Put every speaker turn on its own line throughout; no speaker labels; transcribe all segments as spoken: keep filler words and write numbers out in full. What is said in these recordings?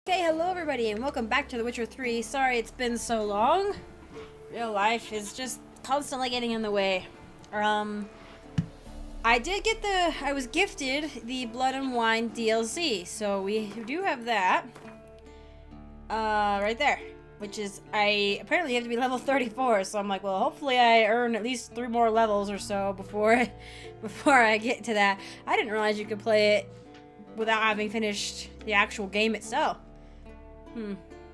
Okay, hello everybody and welcome back to The Witcher three. Sorry it's been so long. Real life is just constantly getting in the way. Um, I did get the, I was gifted the Blood and Wine D L C, so we do have that. Uh, right there. Which is, I apparently have to be level thirty-four, so I'm like, well, hopefully I earn at least three more levels or so before, before I get to that. I didn't realize you could play it without having finished the actual game itself. Hmm.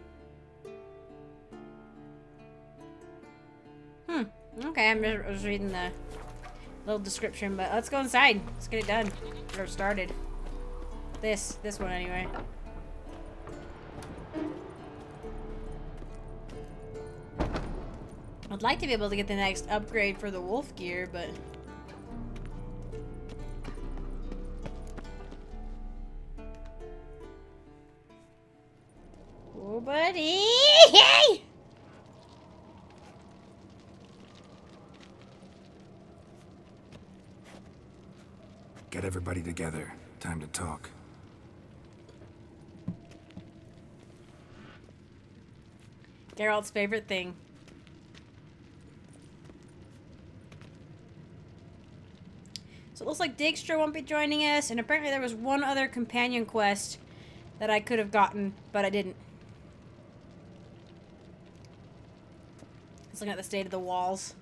Hmm. Okay, I'm just, I was reading the little description, but let's go inside. Let's get it done. Or started. This. This one, anyway. I'd like to be able to get the next upgrade for the wolf gear, but... Oh, buddy! Hey!
Get everybody together. Time to talk.
Geralt's favorite thing. So it looks like Dijkstra won't be joining us, and apparently there was one other companion quest that I could have gotten, but I didn't. Just looking at the state of the walls.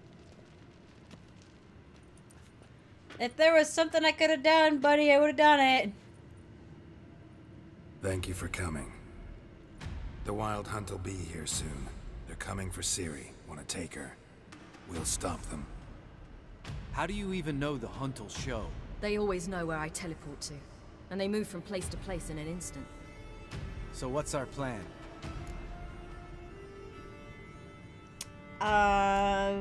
If there was something I could have done, buddy, I would have done it.
Thank you for coming. The Wild Hunt will be here soon. They're coming for Ciri. Want to take her? We'll stop them.
How do you even know the hunt will show?
They always know where I teleport to, and they move from place to place in an instant.
So what's our plan?
Uh,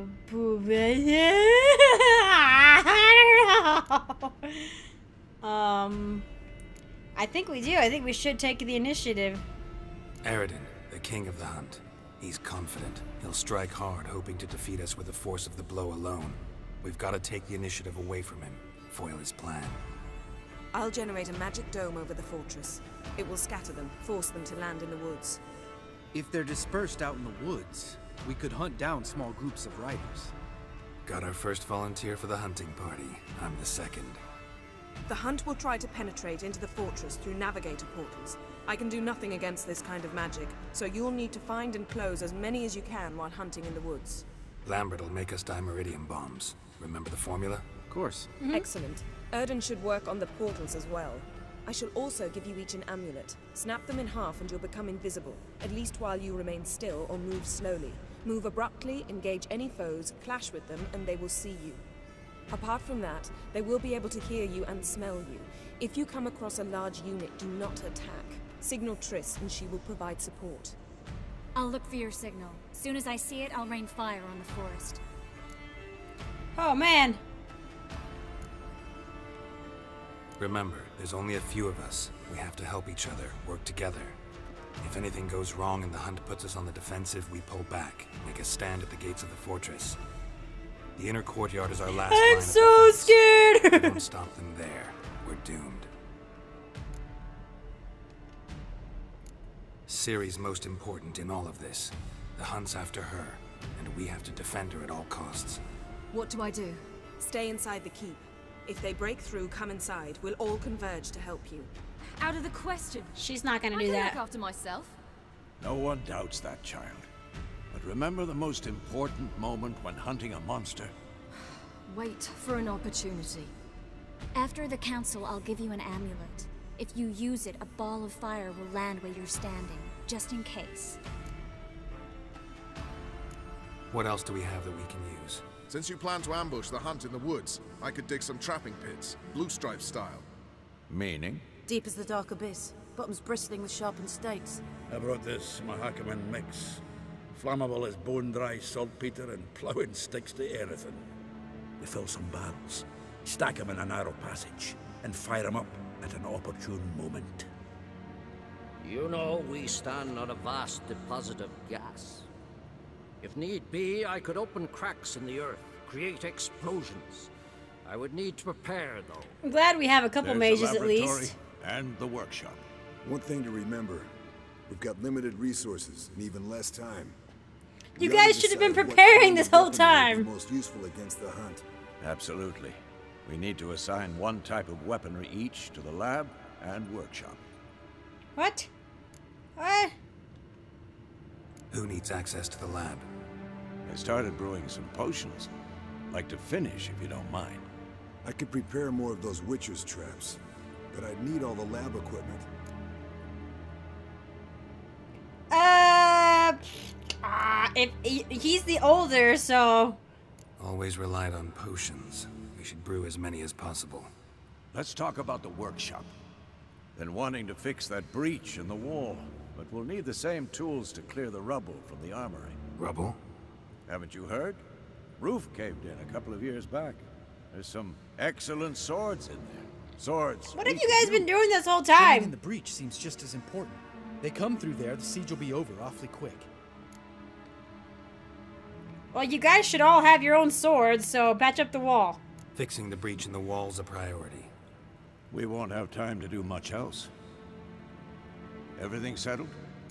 I don't know. Um, I think we do. I think we should take the initiative.
Aradin, the king of the hunt. He's confident. He'll strike hard, hoping to defeat us with the force of the blow alone. We've got to take the initiative away from him. Foil his plan.
I'll generate a magic dome over the fortress. It will scatter them, force them to land in the woods.
If they're dispersed out in the woods, we could hunt down small groups of riders.
Got our first volunteer for the hunting party. I'm the second.
The hunt will try to penetrate into the fortress through navigator portals. I can do nothing against this kind of magic, so you'll need to find and close as many as you can while hunting in the woods.
Lambert will make us dimeridium bombs. Remember the formula?
Of course.
Mm-hmm. Excellent. Erden should work on the portals as well. I shall also give you each an amulet. Snap them in half and you'll become invisible, at least while you remain still or move slowly. Move abruptly, engage any foes, clash with them, and they will see you. Apart from that, they will be able to hear you and smell you. If you come across a large unit, do not attack. Signal Triss and she will provide support.
I'll look for your signal. Soon as I see it, I'll rain fire on the forest.
Oh, man.
Remember, there's only a few of us. We have to help each other, work together. If anything goes wrong and the hunt puts us on the defensive, we pull back, make a stand at the gates of the fortress. The inner courtyard is our last line
I'm
of
so
defense.
scared.
If we don't stop them there, we're doomed. Ciri's most important in all of this. The hunt's after her, and we have to defend her at all costs.
What do I do?
Stay inside the keep. If they break through, come inside. We'll all converge to help you.
Out of the question.
She's not gonna
I
do
can
that.
look after myself.
No one doubts that, child. But remember the most important moment when hunting a monster?
Wait for an opportunity.
After the council, I'll give you an amulet. If you use it, a ball of fire will land where you're standing, just in case.
What else do we have that we can use?
Since you plan to ambush the hunt in the woods, I could dig some trapping pits, blue stripe style.
Meaning?
Deep as the dark abyss, bottoms bristling with sharpened stakes.
I brought this Mahakaman mix. Flammable as bone-dry saltpeter and ploughing sticks to anything. We fill some barrels, stack them in a narrow passage, and fire them up at an opportune moment.
You know, we stand on a vast deposit of gas. If need be, I could open cracks in the earth, create explosions. I would need to prepare, though.
I'm glad we have a couple
There's
mages
the
at least.
and the workshop.
One thing to remember,
We've got limited resources and even less time.
You
We ought to
guys should have been
decide what
preparing
kind
this
of
whole
weapon will
time.
be most useful against the hunt.
Absolutely. We need to assign one type of weaponry each to the lab and workshop.
What? What?
Who needs access to the lab?
I started brewing some potions. Like to finish, if you don't mind.
I could prepare more of those Witcher's traps, but I'd need all the lab equipment.
Uh, ah, if he, he's the older, so
Always relied on potions. We should brew as many as possible.
Let's talk about the workshop. Been wanting to fix that breach in the wall, but we'll need the same tools to clear the rubble from the armory.
Rubble?
Haven't you heard? Roof caved in a couple of years back. There's some excellent swords in there. Swords.
what have
we
you
could
guys been
use.
doing this whole
Getting in
time?
the breach seems just as important. They come through there, the siege will be over awfully quick.
Well, you guys should all have your own swords, so patch up the wall.
Fixing the breach in the wall's a priority.
We won't have time to do much else. Everything settled?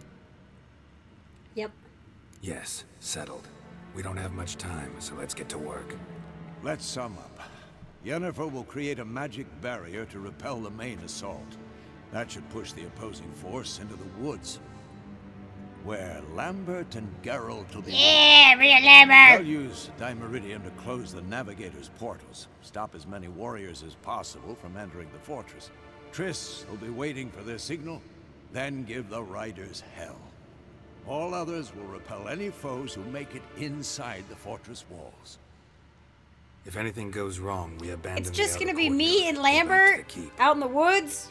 Yep.
Yes, settled. We don't have much time, so let's get to work.
Let's sum up. Yennefer will create a magic barrier to repel the main assault. That should push the opposing force into the woods. Where Lambert and Geralt will be...
Yeah, real Lambert!
They'll use Dimeridium to close the Navigator's portals. Stop as many warriors as possible from entering the fortress. Triss will be waiting for their signal, then give the riders hell. All others will repel any foes who make it inside the fortress walls.
If anything goes wrong, we abandon
It's
the
just
outer
gonna be me
courtyard,
and
go back to
Lambert
the keep.
out in the woods.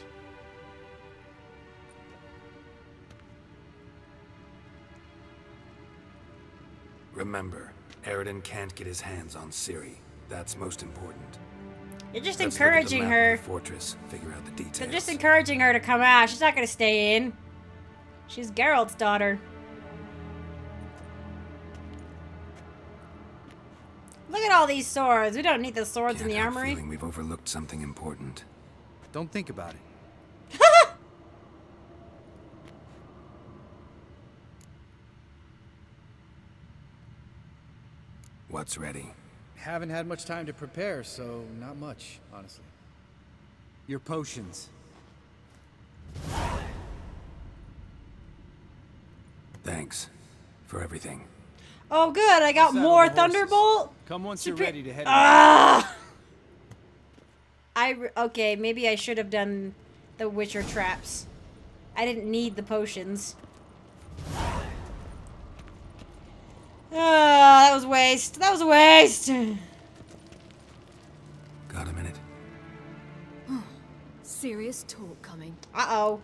Remember, Aridin can't get his hands on Ciri. That's most important.
You're just
Let's look at the
encouraging
map of
her.
the fortress, figure out the details.
They're just encouraging her to come out. She's not gonna stay in. She's Geralt's daughter. Look at all these swords. We don't need the swords in
Can't
the
help
armory.
feeling we've overlooked something important.
Don't think about it.
What's ready?
Haven't had much time to prepare, so not much, honestly.
Your potions.
Thanks for everything.
Oh, good. I got
Saddle
more
the horses.
Thunderbolt.
Come once
Super-
you're ready to head.
Ah! I re- okay. Maybe I should have done the Witcher traps. I didn't need the potions. Ah, that was waste. That was a waste.
Got a minute?
Serious talk coming.
Uh-oh.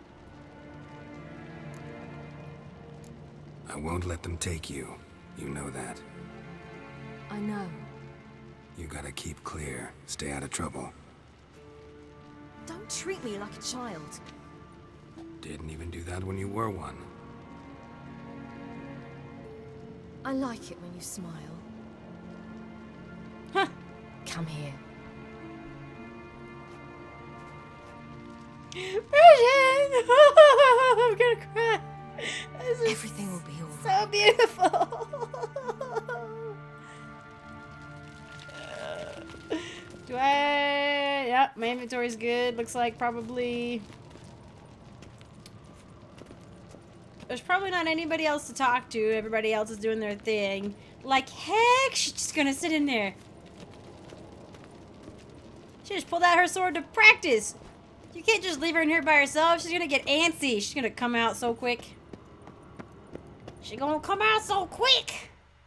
I won't let them take you. You know that.
I know.
You gotta keep clear. Stay out of trouble.
Don't treat me like a child.
Didn't even do that when you were one.
I like it when you smile.
Huh.
Come here.
Bridget! I'm gonna cry. This is
Everything will be alright.
so beautiful. Do I? Yep, my inventory's good. Looks like probably. There's probably not anybody else to talk to. Everybody else is doing their thing. Like heck, she's just gonna sit in there. She just pulled out her sword to practice. You can't just leave her in here by herself. She's gonna get antsy. She's gonna come out so quick. She's gonna come out so quick.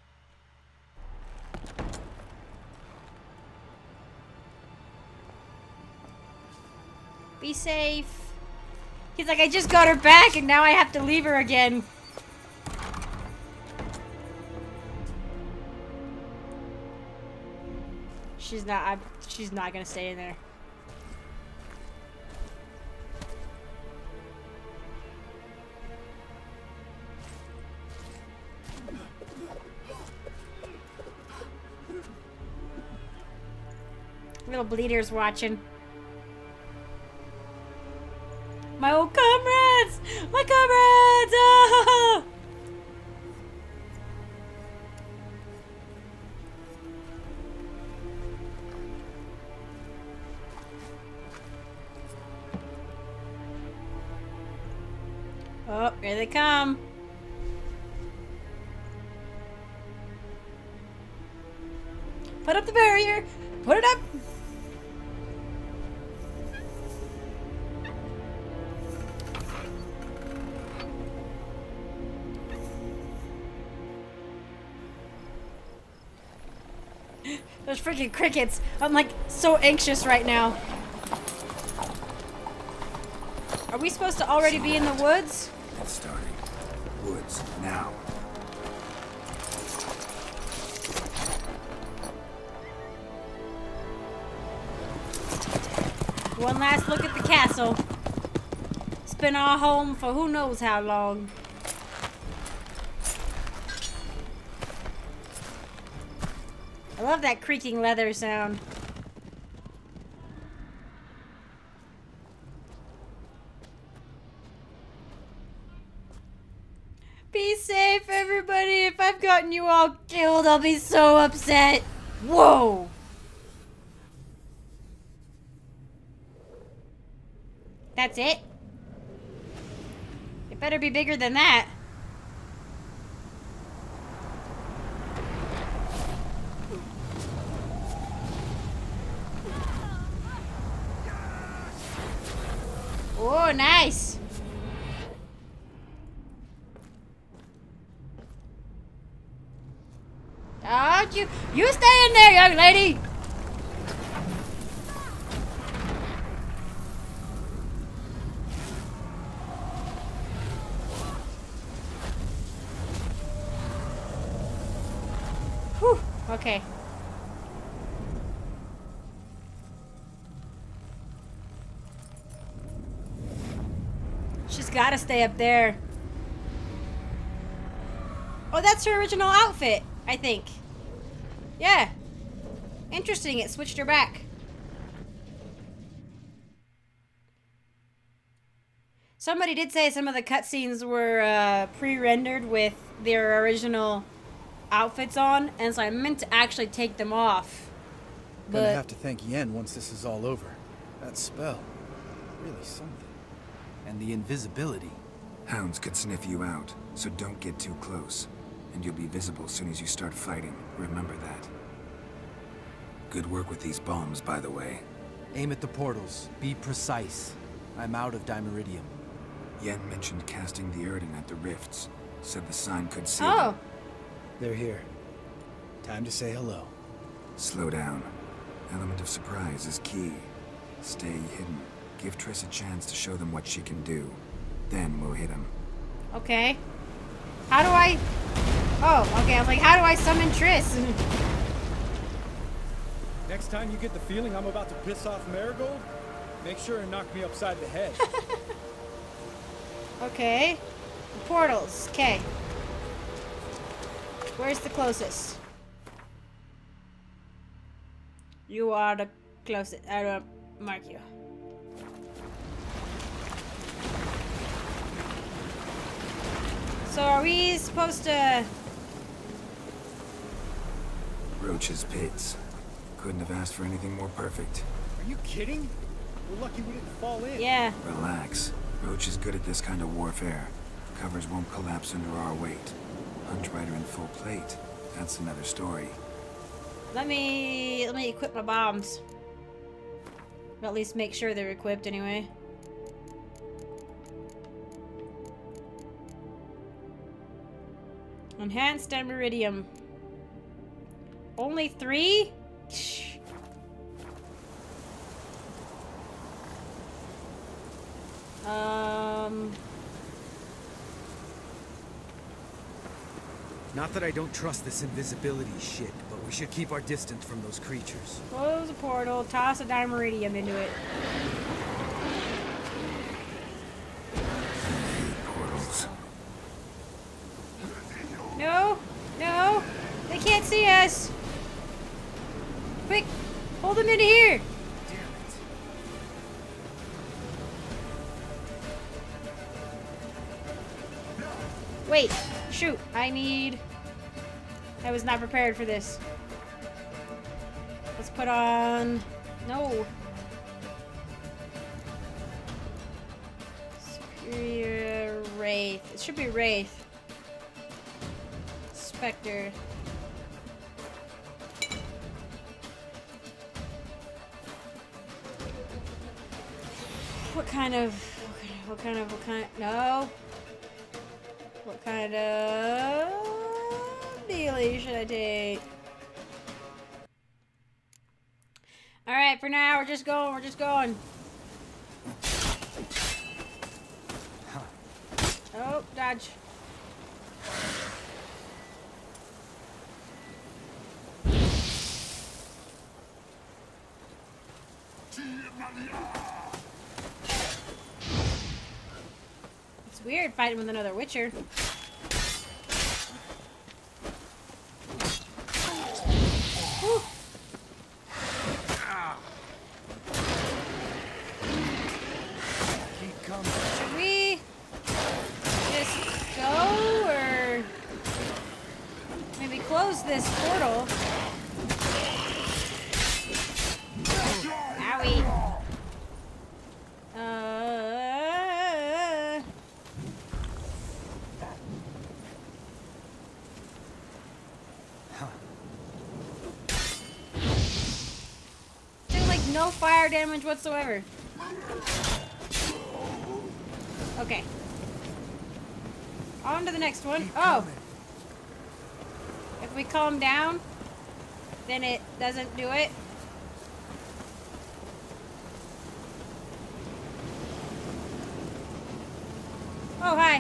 Be safe. He's like, I just got her back and now I have to leave her again. She's not, I, she's not gonna stay in there. Little bleeder's watching. My old comrades! My comrades! Oh, here they come. Put up the barrier. Put it up. There's freaking crickets. I'm like so anxious right now. Are we supposed to already be in the woods?
It's starting. Woods, now.
One last look at the castle. It's been our home for who knows how long. I love that creaking leather sound. Be safe, everybody. If I've gotten you all killed, I'll be so upset. Whoa! That's it? It better be bigger than that. Oh, nice. Oh, you, you stay in there, young lady. Whew, okay. She's gotta stay up there. Oh, that's her original outfit, I think. Yeah. Interesting, it switched her back. Somebody did say some of the cutscenes were uh, pre-rendered with their original outfits on, and so I meant to actually take them off. But
Gonna have to thank Yen once this is all over. That spell. Really something. And the invisibility.
Hounds could sniff you out, so don't get too close. And you'll be visible as soon as you start fighting. Remember that. Good work with these bombs, by the way.
Aim at the portals. Be precise. I'm out of Dimeridium.
Yen mentioned casting the Erdin at the rifts. Said the sign could see
Oh.
them.
They're here. Time to say hello.
Slow down. Element of surprise is key. Stay hidden. Give Triss a chance to show them what she can do. Then we'll hit them.
Okay. How do I... Oh, okay. I was like, how do I summon Triss?
Next time you get the feeling I'm about to piss off Marigold, make sure and knock me upside the head.
Okay. The portals. Okay. Where's the closest? You are the closest. I will mark you. So are we supposed to...
Roach's pits. Couldn't have asked for anything more perfect.
Are you kidding? We're lucky we didn't fall in.
Yeah.
Relax. Roach is good at this kind of warfare. Covers won't collapse under our weight. Hunt Rider in full plate. That's another story.
Let me... Let me equip my bombs. Or at least make sure they're equipped anyway. Enhanced Dimeridium. Only three? Um...
Not that I don't trust this invisibility shit, but we should keep our distance from those creatures.
Close a portal, toss a Dimeridium into it.
Portals.
No! No! They can't see us! Quick! Hold them into here! Wait! Shoot! I need... I was not prepared for this. Let's put on... No! Superior ray Wraith. It should be Wraith. Spectre. What kind of... What kind of... What kind of... No. What kind of... dealie should I take? Alright, for now, we're just going. We're just going. Oh, dodge. It's weird fighting with another Witcher. Whew. Should we just go, or maybe close this portal? Owie. Uh, Did like no fire damage whatsoever. Okay. On to the next one. Oh. If we calm down, then it doesn't do it. Oh, hi.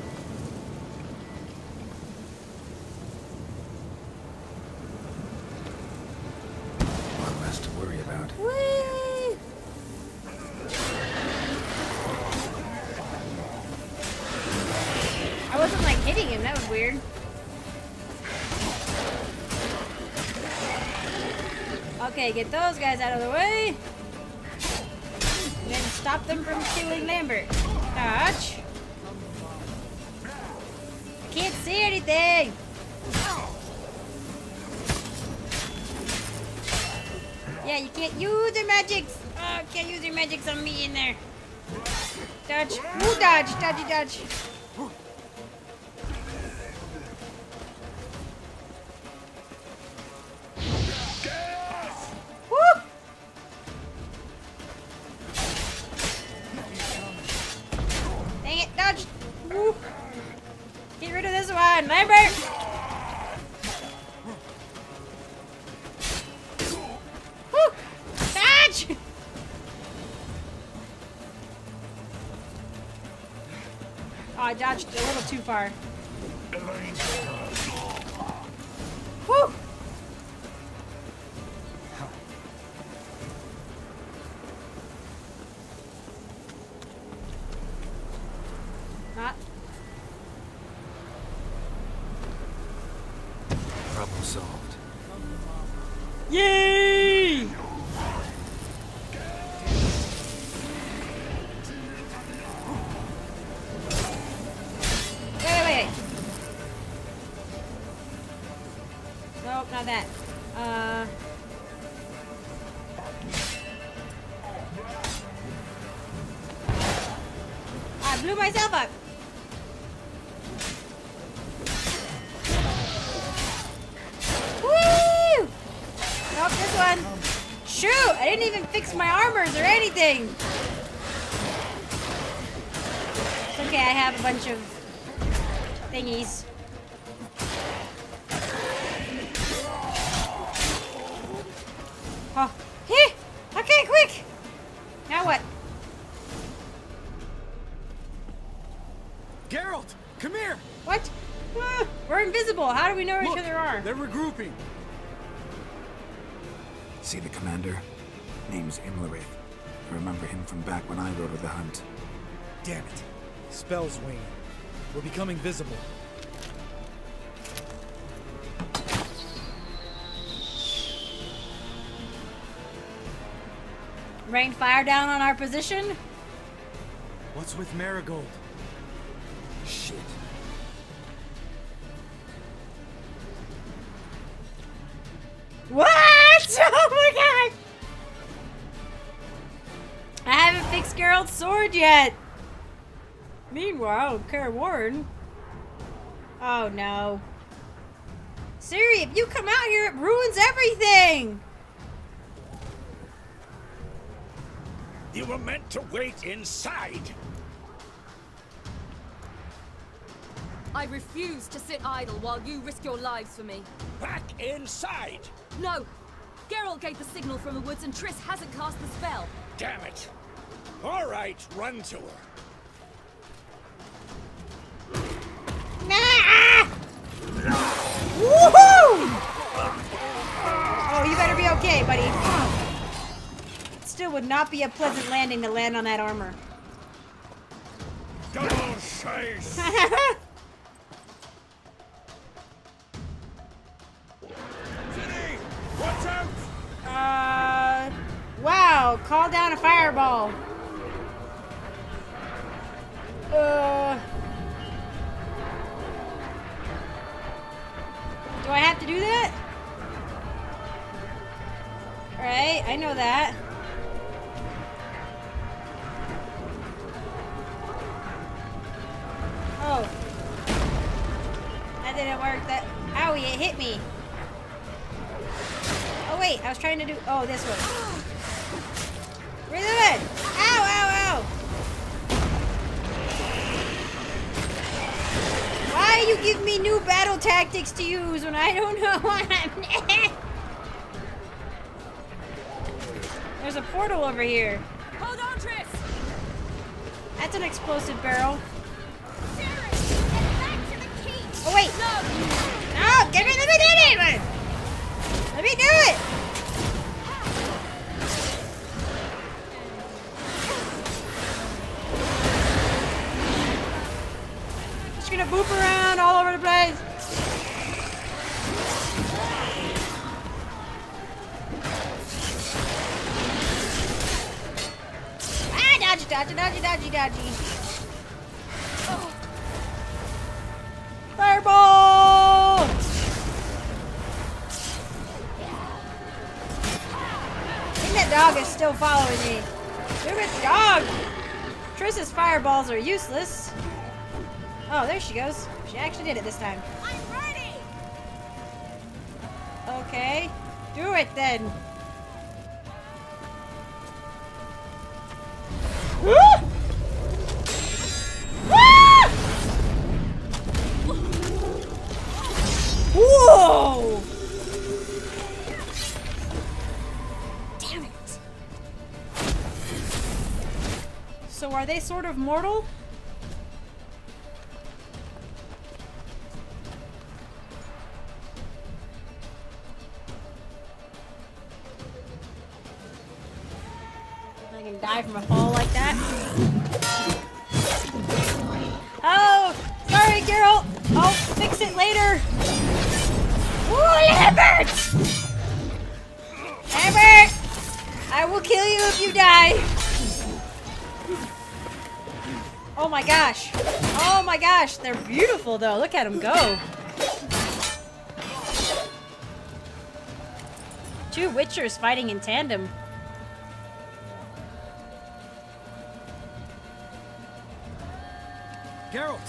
One less to worry about.
Whee! I wasn't like hitting him, that was weird. Okay, get those guys out of the way. And then stop them from killing Lambert. Dodge. I can't see anything. Yeah, you can't use your magics. Oh, can't use your magics on me in there. Dodge. Ooh, dodge. Dodgy dodge. Woo! Dang it, dodge. Woo. Get rid of this one, Lambert. Woo! Dodge. Oh, I dodged a little too far. Woo! Not.
Problem solved.
Yay! Wait, wait, wait. Nope, not that. Uh. I blew myself up. Woo! Nope, this one. Shoot! I didn't even fix my armors or anything. It's okay, I have a bunch of thingies. Oh, hey! Okay, quick! Now what?
Geralt, come here!
What? Ah, we're invisible. How do we know where
Look,
each other are?
They're regrouping.
See the commander? Name's Imlerith. I remember him from back when I rode with the hunt.
Damn it. Spell's waning. We're becoming visible.
Rain fire down on our position?
What's with Marigold? Shit.
What? Oh my god! I haven't fixed Geralt's sword yet. Meanwhile, Kaer Morhen. Oh no. Siri, if you come out here, it ruins everything!
You were meant to wait inside.
I refuse to sit idle while you risk your lives for me.
Back inside!
No! Geralt gave the signal from the woods and Triss hasn't cast the spell.
Damn it! All right, run to her.
Nah! Woohoo! Oh, you better be okay, buddy. It still would not be a pleasant landing to land on that armor.
Double chase! Watch out!
Uh, wow, call down a fireball. Uh, do I have to do that? Alright, I know that. Oh. That didn't work. That, owie, it hit me. Oh wait, I was trying to do, oh, this one. Where's it? Ow, ow, ow. Why you give me new battle tactics to use when I don't know what I'm... There's a portal over here.
Hold on, Triss!
That's an explosive barrel.
Sarah, get back to the key.
Oh wait.
No!
No, give me, let me do it! Let me do it! Just gonna boop around all over the place. Ah, dodgy, dodgy, dodgy, dodgy, dodgy. Oh. Fireball! I think that dog is still following me. Stupid dog! Triss's fireballs are useless. Oh, there she goes. She actually did it this time.
I'm ready.
Okay. Do it then. Woo! Ah! Whoa! Damn it. So are they sort of mortal? I can die from a fall like that. Oh! Sorry, Geralt! I'll fix it later! Ooh, Lambert! Lambert! I will kill you if you die! Oh my gosh! Oh my gosh! They're beautiful though! Look at them go! Two Witchers fighting in tandem.
Geralt!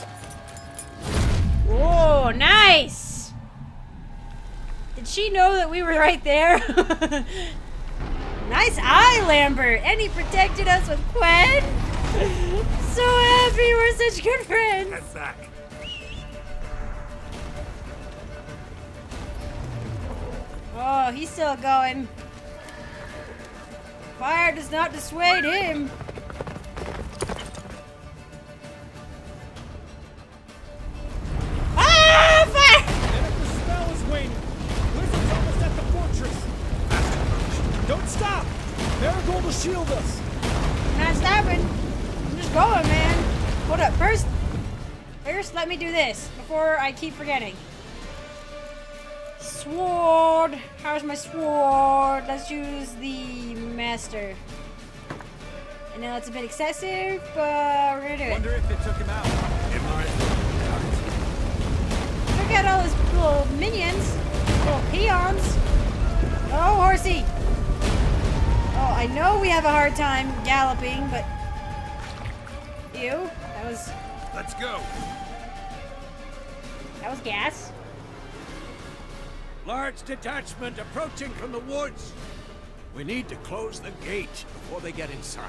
Whoa, nice! Did she know that we were right there? Nice eye, Lambert! And he protected us with Quen! So happy we're such good friends!
Head back.
Oh, he's still going. Fire does not dissuade him. Ah, fire!
And if the spell is waning, Blizzard's almost at the fortress. Don't stop! Marigold will shield us.
I'm not stopping. I'm just going, man. Hold up. First, first, let me do this before I keep forgetting. Sword. How's my sword? Let's use the master. I know it's a bit excessive, but we're gonna do it.
Wonder if it took him out.
It might.
Look at all his little minions, little peons. Oh, horsey. Oh, I know we have a hard time galloping, but ew, that was
Let's go.
That was gas.
Large detachment approaching from the woods. We need to close the gate before they get inside.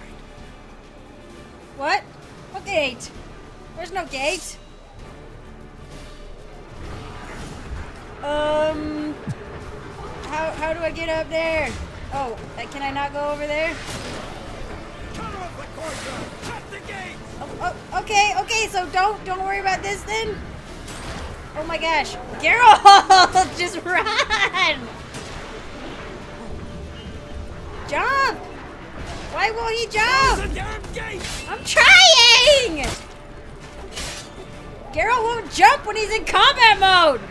What? What gate? There's no gate. Um, how how do I get up there? Oh, uh, can I not go over there?
Cut off the courtyard. Cut the gate.
Oh, oh, okay, okay. So don't don't worry about this then. Oh my gosh, Geralt, just run! Jump! Why won't he jump?
Close the damn gate.
I'm trying! Geralt won't jump when he's in combat mode!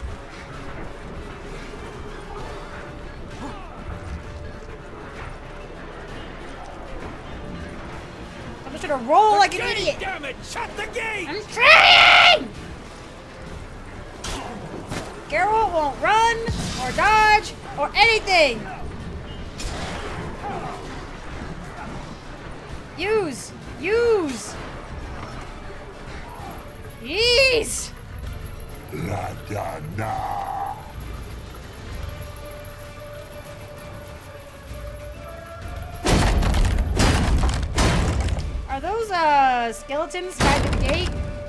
I'm just gonna roll
the
like an
gate,
idiot!
Damn it! Shut the gate!
I'm trying! Geralt won't run, or dodge, or anything! Use! Use! Jeez!
La da da.
Are those, uh, skeletons tied to the gate?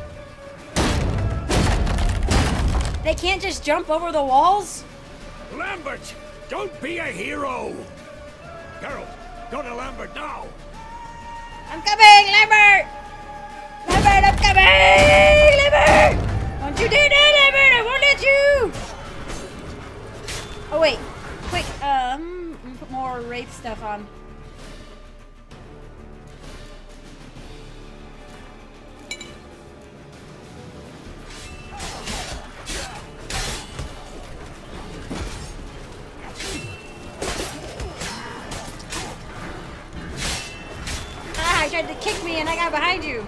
They can't just jump over the walls?
Lambert, don't be a hero! Geralt, go to Lambert now!
I'm coming, Lambert! Lambert, I'm coming! Lambert! Don't you do that, Lambert! I won't let you! Oh, wait. Quick, um, let me put more Wraith stuff on. Ah, you tried to kick me and I got behind you.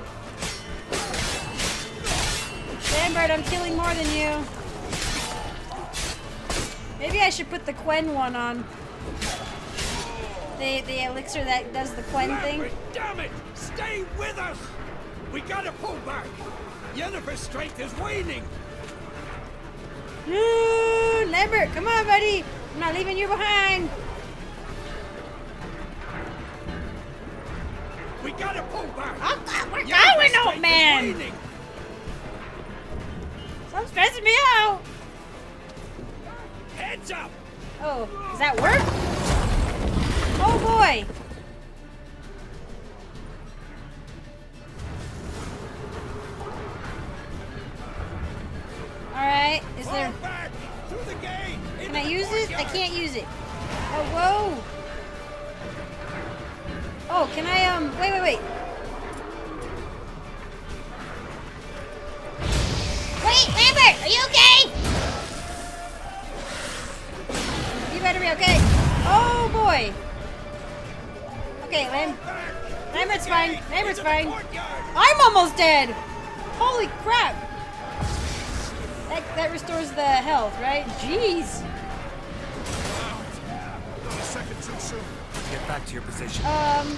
Lambert, I'm killing more than you. Maybe I should put the Quen one on. The the elixir that does the Quen
Lambert,
thing.
damn it! Stay with us! We gotta pull back! Yennefer's strength is waning!
Ooh, Lambert, come on, buddy! I'm not leaving you behind.
We gotta pull back!
I'm, I'm, we're
Yennefer's
going, old
strength
man!
is waning.
Stop stressing me out!
Heads up!
Oh, does that work? Oh boy! Alright, is there...
Fall back! Through the gate!
Can I use it? I can't use it. Oh, whoa! Oh, can I, um... Wait, wait, wait. Wait, Lambert! Are you okay? You better be okay. Oh, boy! Okay, Lam... Lambert's fine. Lambert's fine. I'm almost dead! Holy crap! That, that restores the health, right? Jeez!
Not a second too soon.
Get back to your position.
Um...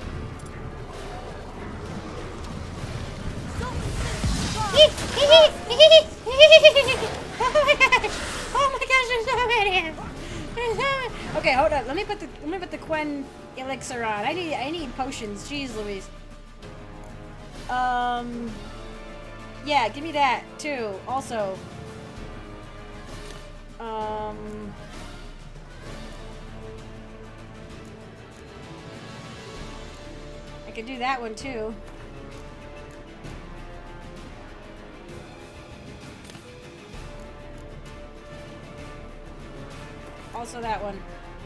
Oh my gosh! Oh my gosh! There's so many. There's so many. Okay, hold up. Let me put the let me put the Quen elixir on. I need I need potions. Jeez Louise. Um. Yeah, give me that too. Also. Um. I could do that one too. Also that one.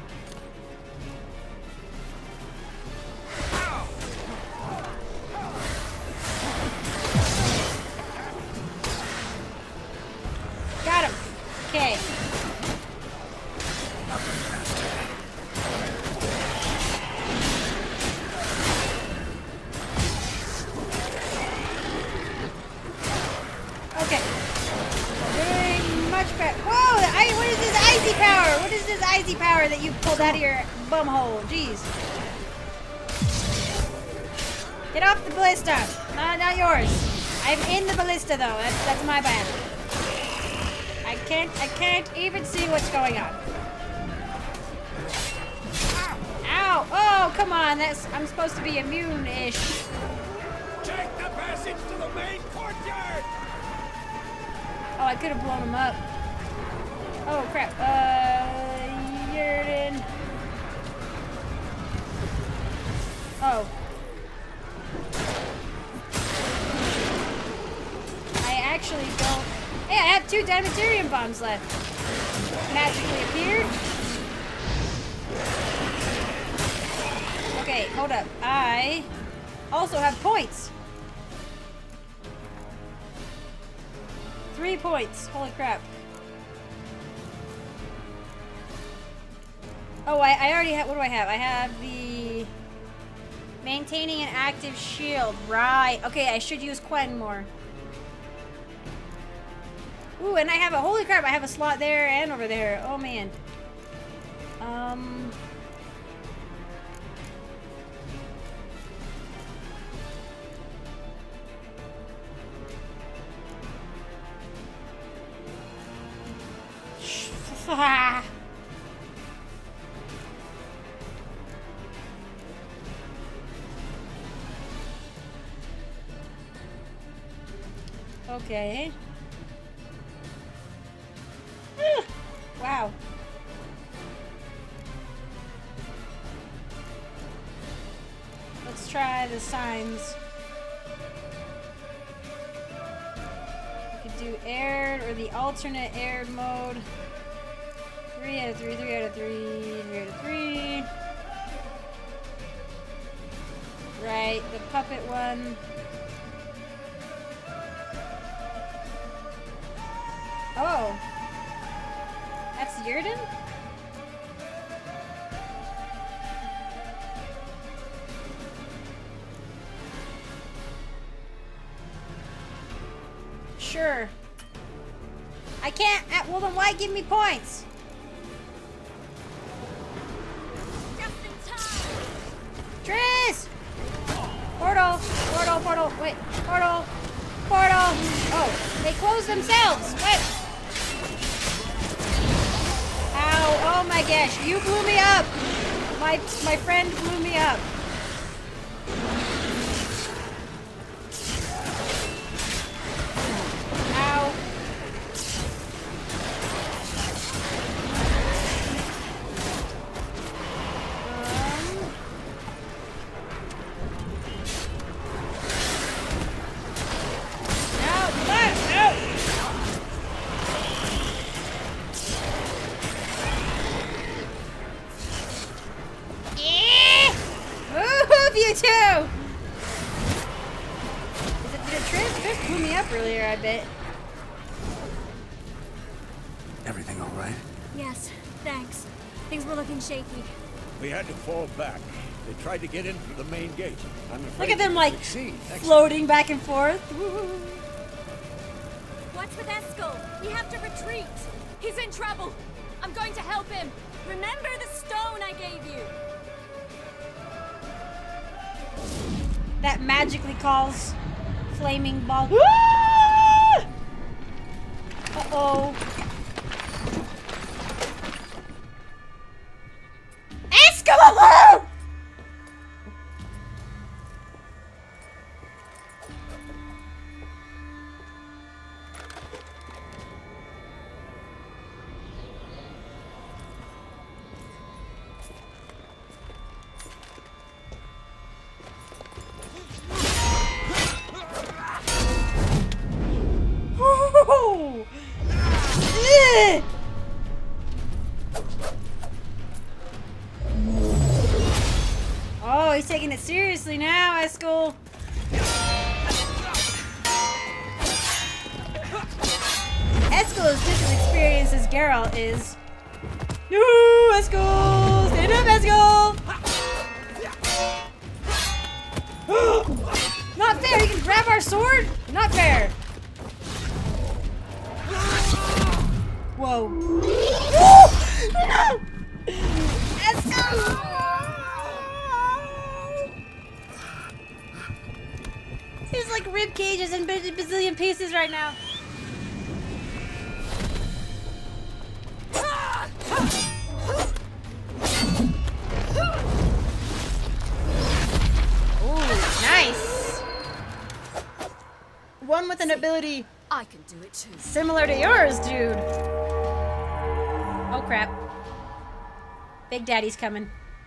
Got him. Okay. Okay. Doing much better. Whoa! I, what is this icy power? What is this icy power that you pulled out of your bum hole? Jeez. Get off the ballista. Not, not yours. I'm in the ballista though. That's that's my bad. I can't I can't even see what's going on. Ow! Oh, come on. That's I'm supposed to be immune-ish.
Take the passage to the main courtyard.
Oh, I could have blown him up. Oh crap. Uh, Yerden. Oh. I actually don't. Hey, I have two Dimetarium bombs left. Magically appeared. Okay, hold up. I also have points. Three points. Holy crap. Oh, I, I already have. What do I have? I have the maintaining an active shield. Right. Okay, I should use Quen more. Ooh, and I have a. Holy crap! I have a slot there and over there. Oh man. Um. Okay. Wow. Let's try the signs. We could do aired or the alternate aired mode. Three out of three, three out of three, three out of three. Right, the puppet one. Oh. That's Yerden? Sure. I can't. Uh, well, then why give me points? Just in time. Triss! Portal! Portal, portal. Wait. Portal. Portal. Oh, they closed themselves. Wait. Ow. Oh my gosh. You blew me up. My, my friend blew me up. Ow. You too! Is it, did it Triss? Triss blew me up earlier, I bet.
Everything all right?
Yes, thanks. Things were looking shaky.
We had to fall back. They tried to get in through the main gate. I'm afraid
Look at them like
succeed.
floating back and forth.
What's with Eskel? We have to retreat. He's in trouble. I'm going to help him. Remember the stone I gave you.
That magically calls flaming ball. Uh-oh. Escalade! Oh, he's taking it seriously now, Eskel. Eskel is just as experienced as Geralt is. No, Eskel! Stand up, Eskel! Not fair! He can grab our sword? Not fair! Whoa. No! Eskel! His like rib cage is in in pieces right now. Ooh, nice. One with an ability
I can do it too.
similar to yours, dude. Oh crap. Big Daddy's coming.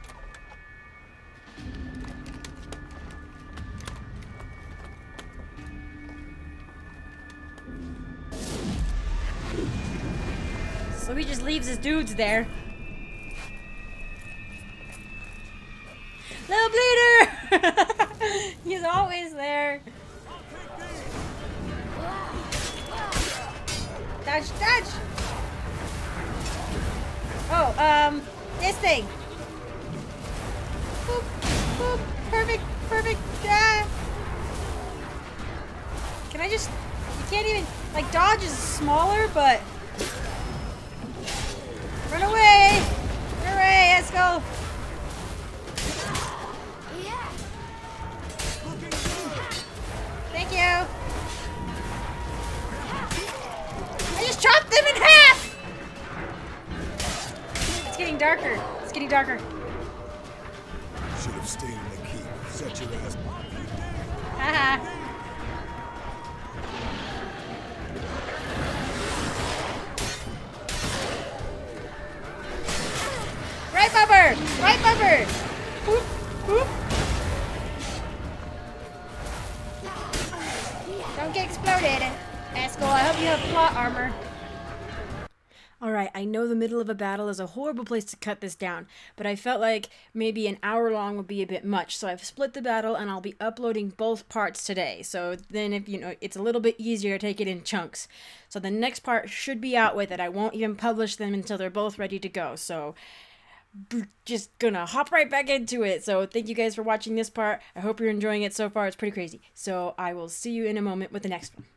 So he just leaves his dudes there. Little bleeder! He's always there. Dodge, dodge! Oh, um, this thing. Boop, boop, perfect, perfect. Ah. Can I just, you can't even, like, dodge is smaller, but run away! Run away, let's go! Thank you! I just chopped them in half! It's getting darker. It's getting darker.
Should have stayed in the keep. Set your ass.
Haha. Right bumper! Right bumper! Boop, boop. Don't get exploded, Eskel. I hope you have plot armor. Alright, I know the middle of a battle is a horrible place to cut this down, but I felt like maybe an hour long would be a bit much, so I've split the battle and I'll be uploading both parts today. So then, if you know, it's a little bit easier to take it in chunks. So the next part should be out with it. I won't even publish them until they're both ready to go. So just gonna hop right back into it. So thank you guys for watching this part. I hope you're enjoying it so far. It's pretty crazy. So I will see you in a moment with the next one.